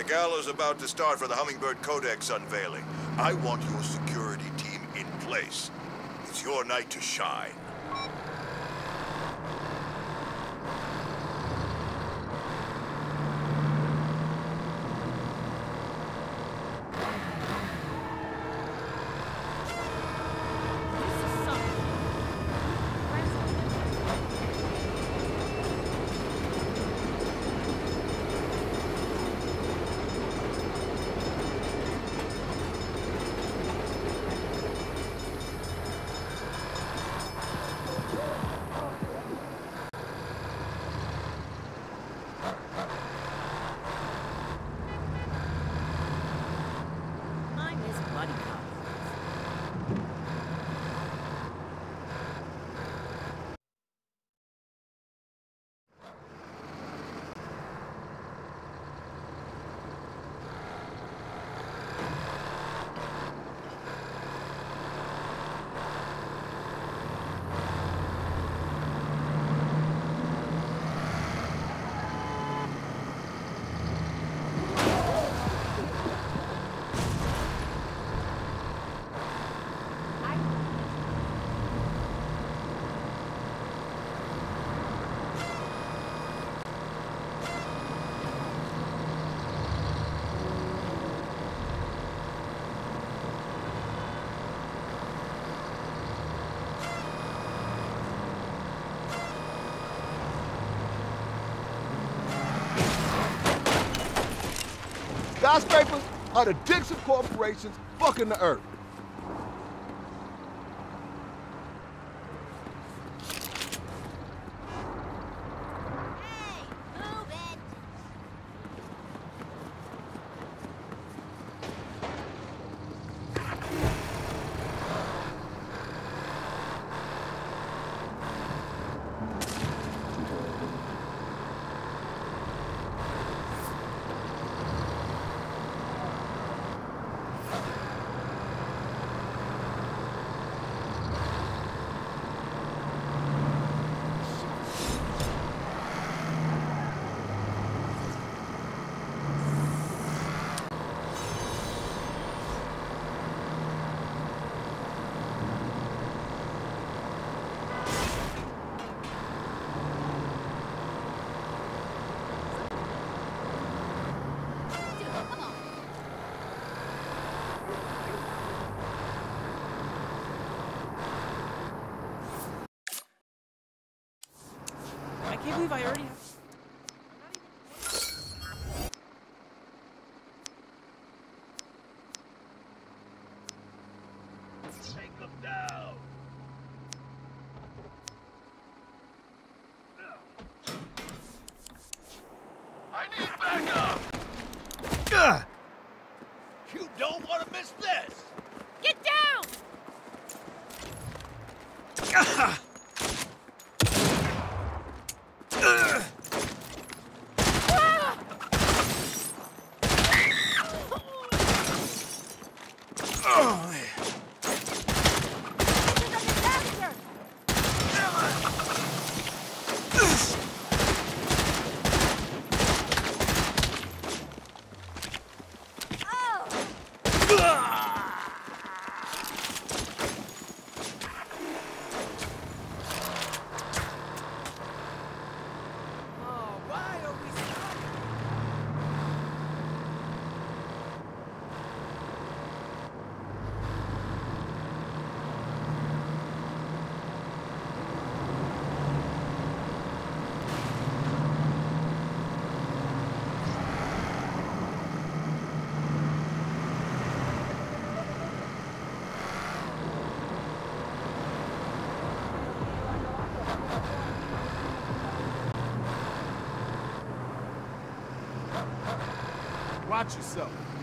gala's about to start for the Hummingbird Codex unveiling. I want your security team in place. It's your night to shine. Skyscrapers are the dicks of corporations fucking the earth. I can't believe I already have... Take them down! I need backup! You don't want to miss this! Get down! Watch yourself.